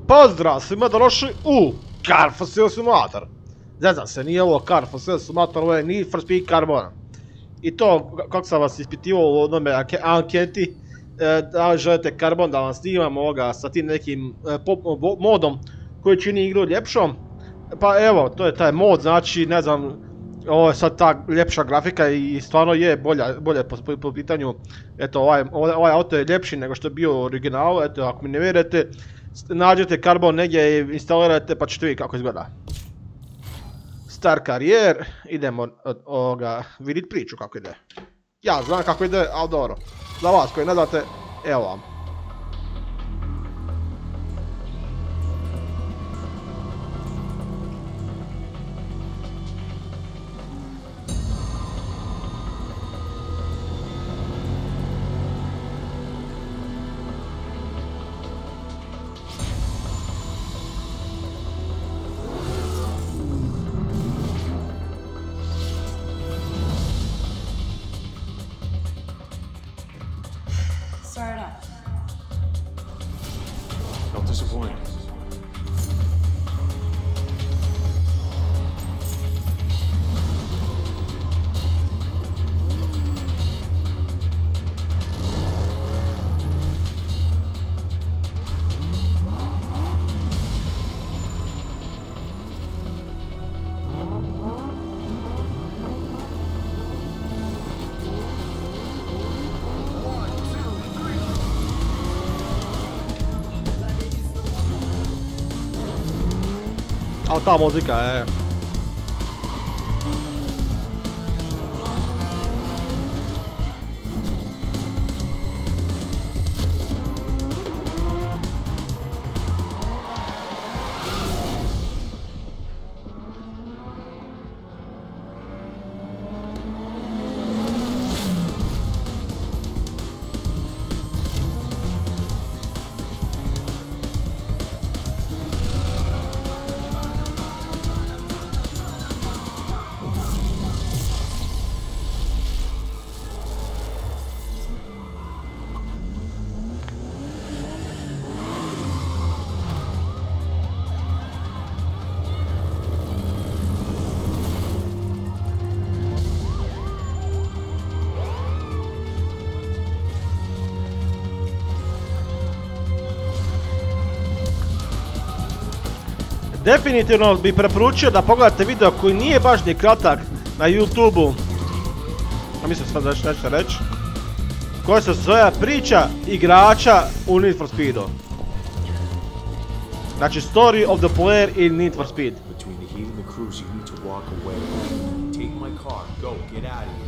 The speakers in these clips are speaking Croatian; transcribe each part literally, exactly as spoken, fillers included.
Pozdrav svima došli u Car for Sale Simulator. Zezam se, nije ovo Car for Sale Simulator, ovo je Need for Speed Carbon. I to, kako sam vas ispitivao u onome anketi, da li želite Carbon da vam snimam ovoga sa tim nekim modom koji čini igru ljepšom. Pa evo, to je taj mod, znači, ne znam, ovo je sad ta ljepša grafika i stvarno je bolja, bolje po, po, po pitanju, eto, ovaj, ovaj auto je ljepši nego što je bio u originalu, eto, ako mi ne vjerujete, nađete Carbon negdje i instalirate pa ćete vidjeti kako izgleda. Star karijer, idemo od ovoga vidjeti priču kako ide. Ja znam kako ide, ali dobro, za vas koji ne znate, evo vam. Start up. Don't disappoint. Ali ta muzika je... Definitivno bih preporučio da pogledate video koji nije baš ni kratak na YouTube-u. A mislim sad nešto nešto reći. Koja se zove priča igrača u Need for Speedu. Znači story of the player in Need for Speed. Between the heat and the cruise, you need to walk away. Take my car. Go. Get out of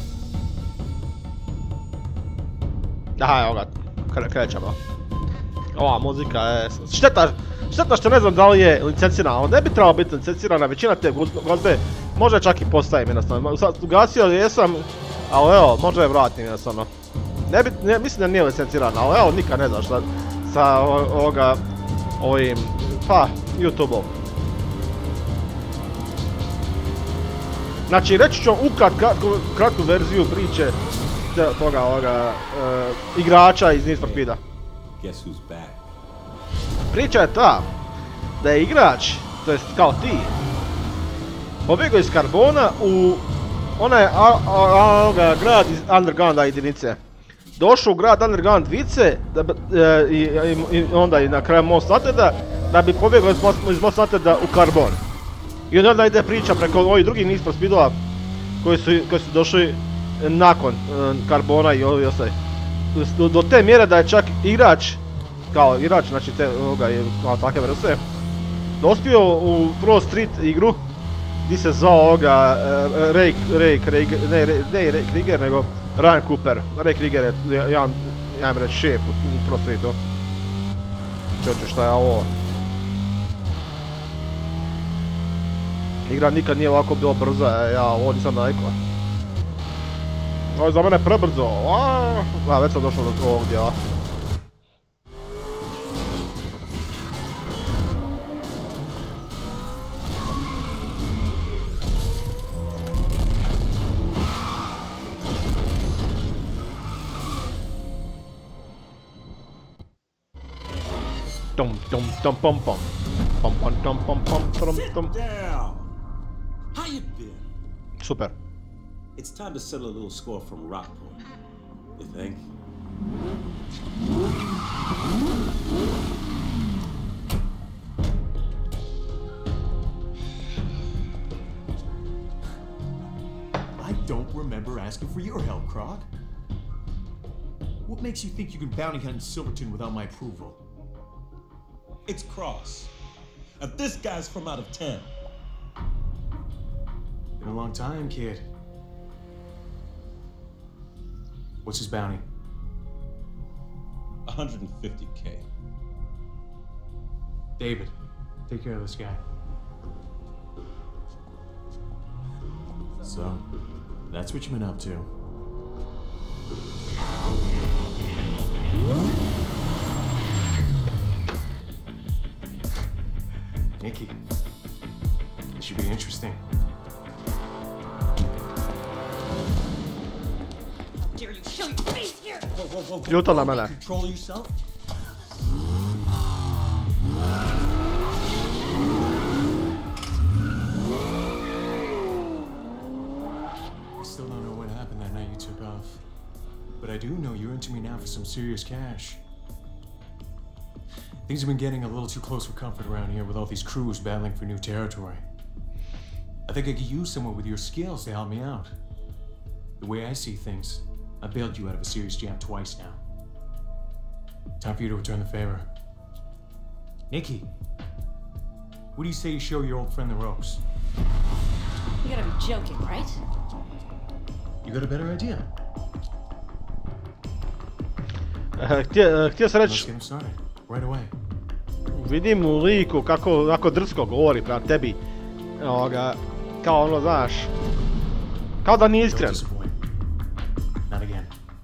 here. Aha, evo ga. Kre, krećemo. Ova muzika je... Šteta, šteta što ne znam da li je licencirana. Ne bi trebalo biti licencirana, većina te glazbe možda čak i postavim jednostavno. Sad ugasio jesam, ali evo, možda je vratim jednostavno. Ne bi, ne, mislim da nije licencirana, ali evo, nikad ne znaš sa, sa ovoga, ovim, pa, YouTube-om. Znači, reći ću ukrat, kratku, kratku verziju priče toga, ovoga, uh, igrača iz Need for Speeda. Guess who's back? Priča je ta, da je igrač, to jest kao ti, pobjegao iz Carbona u onaj a, a, a, grad iz Undergrounda jedinice. Došao u grad Underground vice da, e, i, i, i onda i na kraju Most Wanteda da bi pobjegao iz, iz Most Wanteda u Carbon. I onda ide priča preko ovih drugih Need for Speedova koji su, koji su došli nakon e, Carbona i ovi ostali. Do, do te mjere da je čak igrač, kao igrač, znači te, ovoga je kao takve vrste, dospio u Pro Street igru gdje se zvao ovoga uh, Ray, Ray, Ray, ne, Ray, ne Ray Krieger, nego Ryan Cooper. Ray Krieger je jedan, ja mi reći, šef u, u Pro Streetu. Čoče, šta je ovo? Igra nikad nije ovako bila brza, ja ovo nisam navikao. Ovo je za mene prebrzo, a, a već sam došao do ovog dijela. Tom, tom, tom, pom, pom. Pom, pom, tom, pom, pom, tom, tom. Down. How you been? Super. It's time to settle a little score from Rockport. You think? I don't remember asking for your help, Croc. What makes you think you can bounty hunt in Silverton without my approval? It's Cross. Now this guy's from out of town. Been a long time, kid. What's his bounty? one hundred fifty K. David, take care of this guy. So, that's what you've been up to. Nikki, this should be interesting. Dare you show your face here? Whoa, whoa, whoa, whoa. Jutala mele. Control yourself. I still don't know what happened that night you took off. But I do know you're into me now for some serious cash. Things have been getting a little too close for comfort around here with all these crews battling for new territory. I think I could use someone with your skills to help me out. The way I see things, I bailed you out of a serious jam twice now. Time for you to return the favor. Nikki, what do you say you show your old friend the ropes? You gotta be joking, right? You got a better idea? Uh, htio, htio sam Let's reći, get him started. Right away. vidim u liku kako onako drsko govori prema tebi. Ovoga, kao ono, znaš, kao da nije Don't iskren. disappoint. Not again.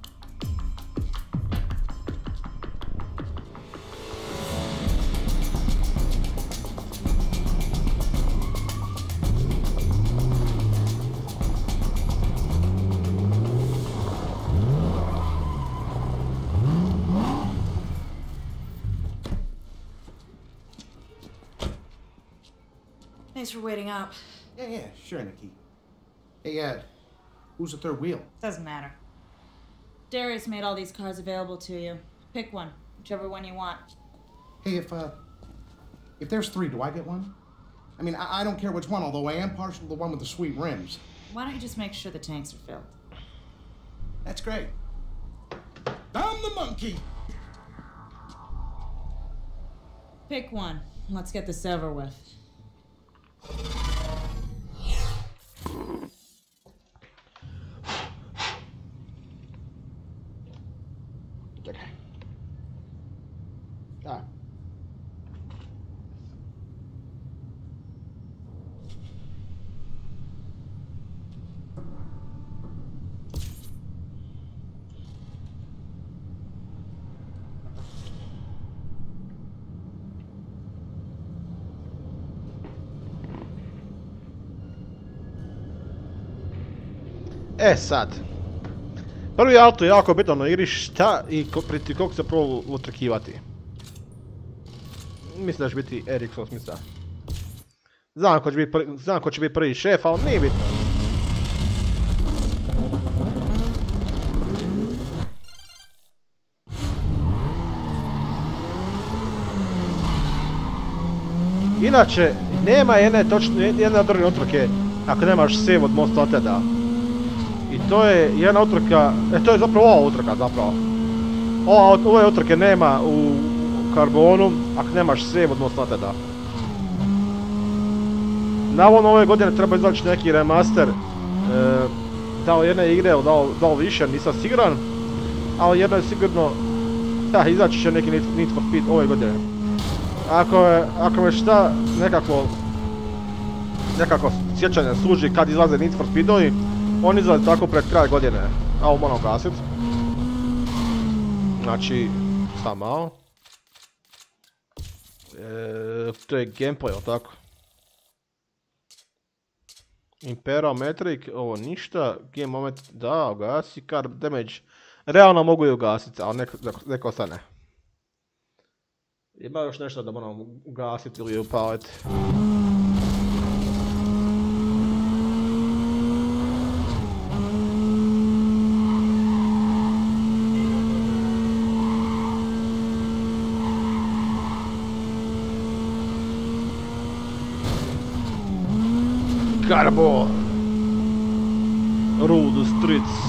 Thanks for waiting up. Yeah, yeah, sure, Nikki. Hey, uh, who's the third wheel? Doesn't matter. Darius made all these cars available to you. Pick one, whichever one you want. Hey, if, uh, if there's three, do I get one? I mean, I, I don't care which one, although I am partial to the one with the sweet rims. Why don't you just make sure the tanks are filled? That's great. I'm the monkey! Pick one. Let's get this over with. Čekaj. Da. E sad, prvi auto je jako bitno na igri šta i ko, priti kog se prvo utrkivati. Mislim da će biti Ericsson smisla. Znam ko će biti prvi, znam ko će biti prvi šef, ali nije bitno. Inače, nema jedne točne, jedne odrne utrke ako nemaš save od Most Wanteda. I to je jedna utrka, e to je zapravo ova utrka zapravo. Ova, ove utrke nema u Carbonu ako nemaš save od Most Wanteda. Navodno ove godine treba izaći neki remaster, e, da li jedne igre, da li, da li više, nisam siguran. Ali jedno je sigurno, da, izaći će neki Need for Speed ove godine. Ako je, ako me šta nekako, nekako sjećanje služi kad izlaze Need for Speedovi, oni izlaze tako pred kraj godine. A ovo moram gasit. Znači, sam malo. E, to je gameplay, jel tako? Imperial Metric, ovo ništa. Game moment, da, ugasi. Car damage, realno mogu i ugasiti, ali neko, neko ostane. Ima još nešto da moram ugasiti ili upaliti. Carbon! Rude streets.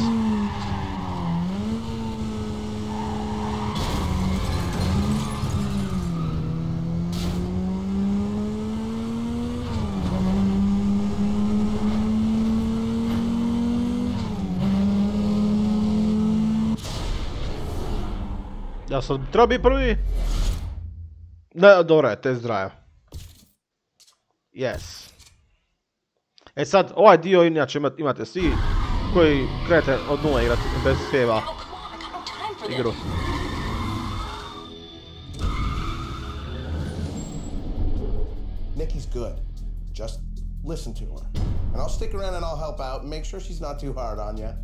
Ja sam treba biti prvi? Ne, dobro je, test drive. Yes. E sad, ovaj dio inače imate svi koji krenete od nula igrati bez seva igru. Nikki's good. Just listen to her. And I'll stick around and I'll help out and make sure she's not too hard on you.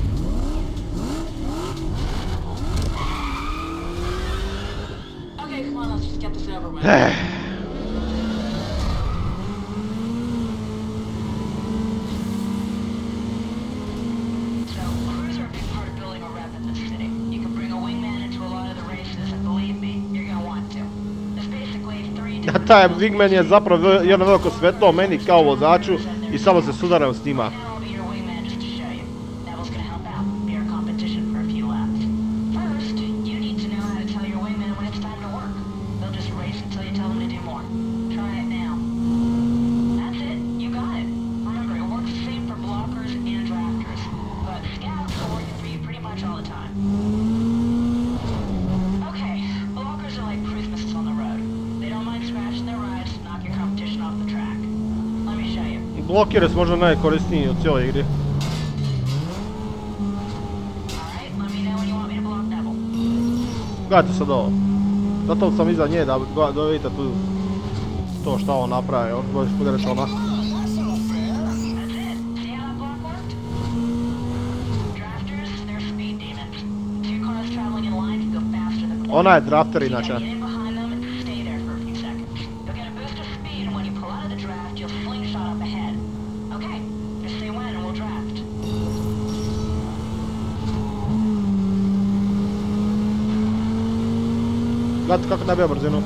Okay, come on, let's just get this over with. Taj Wingman je zapravo jedno veliko svetlo meni kao vozaču i samo se sudaram s njima. Blokere su možda najkorisniji u cijeloj igri. Gledajte sad ovo. Zato sam iza nje da, da vidite tu to šta on napravi. On bude reći ona. Ona je drafter inače. Gledajte kako nabija brzinu.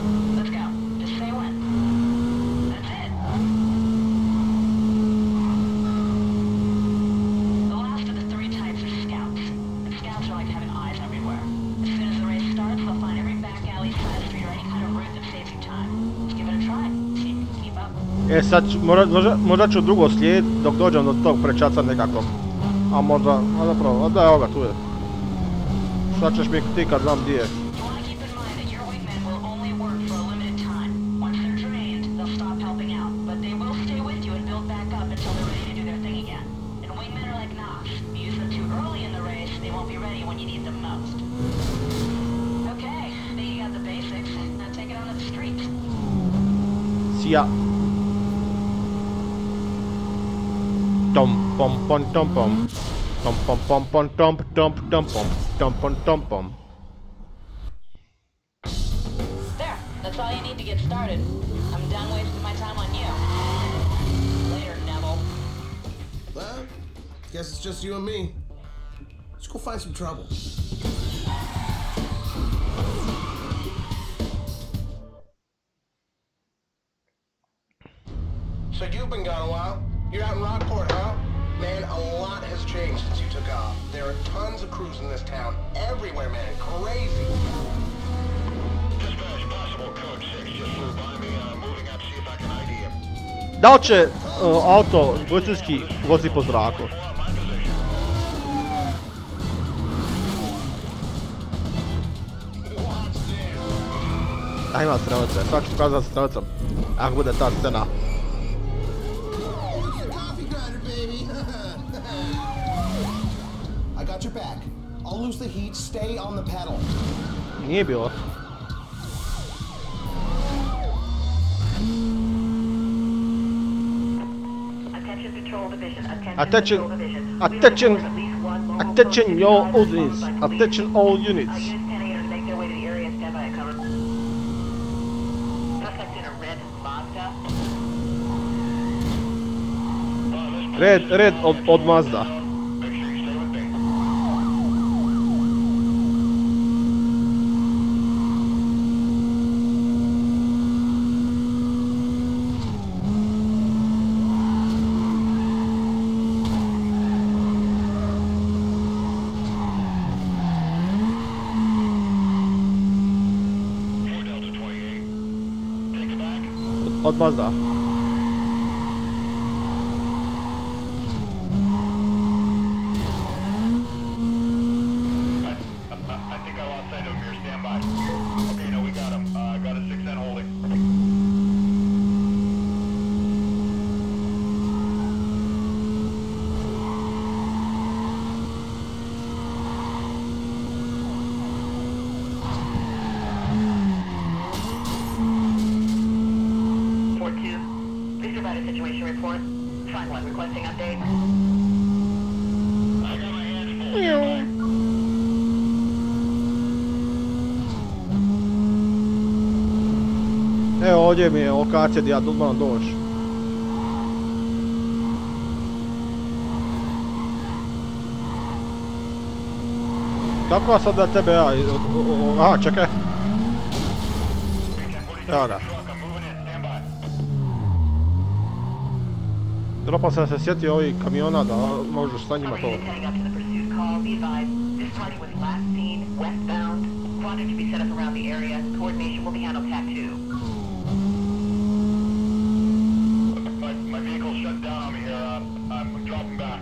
E sad, možda, možda ću drugo slijed dok dođem do tog prečaca nekakvog. A možda, a zapravo, a da evo ga, tu je. Sad ćeš mi ti kad znam gdje je. Ja. Tom pom pom tom pom. Tom pom pom pom tom tom tom pom. Tom pom tom pom. There, that's all you need to get started. I'm done wasting my time on you. Later, Neville. Well, guess it's just you and me. Let's go find some trouble. So you've been gone a while. You're out in Rockport, huh? Man, a lot has changed since you took off. There are tons of crews in this town. Everywhere, man. Crazy. Dispatch, possible code six. Just flew by me. I'm moving out to see if I can I D him. Da li će uh, auto policijski vozi po zraku? A ima strelce, sad ću pokazati strelcem. Ako bude ta scena. I got your back. I'll lose the heat. Stay on the pedal. Nije bilo. Attention, attention, attention all units, attention all units. backup? Red, red od, od Mazda. Make sure you stay with me. four Delta twenty-eight. Take it back. Od Mazda. I, I, I think I lost sight of him here. Stand by. Okay, no, we got him. Uh, got a six ten holding. Fort two. Please provide a situation report. Find one requesting update. I got my hands full. Stand by. Evo ovdje mi je lokacija gdje ja moram doći. Kako ja sad da tebe ja... o- o- Aha, čekaj. Evo ga. Truck, I'm moving in. Stand by. Dropao sam se sjetio ovih kamiona da možeš sa njima to... Operators heading up to the pursuit call. Be advised, this party was last seen westbound. Quantity to be set up around the area. Coordination will be handled T A C two. My, my vehicle's shut down on me here. Uh, I'm dropping back.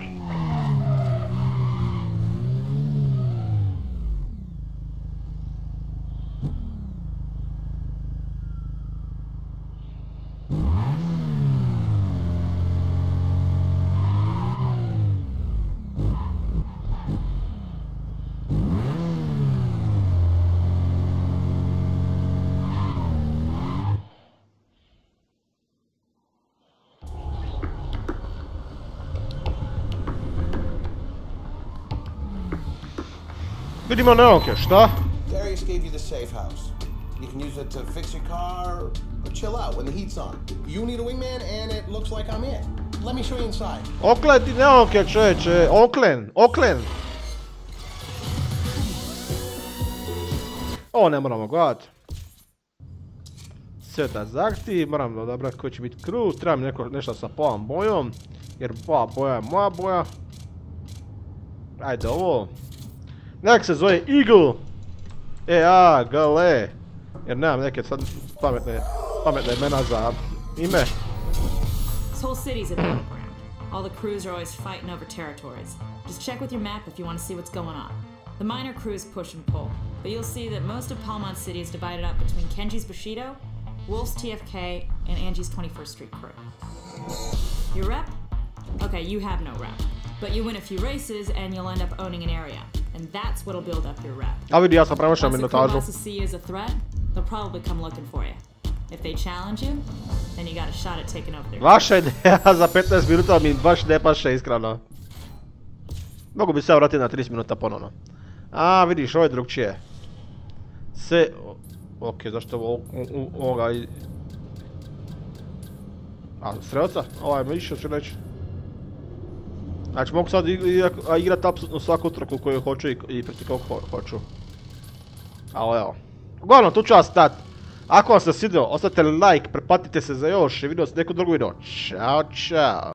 Vidimo neonke, šta? Darius gave you the safe house. You can use it to fix your car or chill out when the heat's on. You need a wingman, and it looks like I'm it. Let me show you inside. Oklen ti neonke, čovječe, oklen, oklen. Ovo ne moramo gledat. Sve da zahtjevi, moram odabrati koji će biti crew, trebam neko, nešto sa plavom bojom, jer plava boja je moja boja. Ajde ovo. Nek se zove Eagle. E, a, G L E. Jer nemam neke sad pametne, pametne imena za ime. This whole city's a battleground. All the crews are always fighting over territories. Just check with your map if you want to see what's going on. The minor crews push and pull, but you'll see that most of Palmont City is divided up between Kenji's Bushido, Wolf's T F K, and Angie's twenty-first Street crew. Your rep? Okay, you have no rep. But you win a few races and you'll end up owning an area. And that's what'll build up your rep. A vidi, ja sam premašao Once the crew minutažu. bosses see you as a threat, they'll probably come looking for you. If they challenge you, then you got a shot at taking over their Vaša ideja za petnaest minuta mi baš ne paše iskreno. Mogu bi se vratiti na trideset minuta ponovno. A, vidiš, ovo je drugčije. Se... Ok, zašto ovo... ovoga... i- A, strelca? Ovaj me išao ću reći. Znači mogu sad igrat apsolutno svaku utrku koju hoću i, i proti koliko ho- hoću. Ali evo. Uglavnom, tu ću vas stat. Ako vam se svidio, ostavite like, pretplatite se za još i video s neku drugu video. Ćao, čao.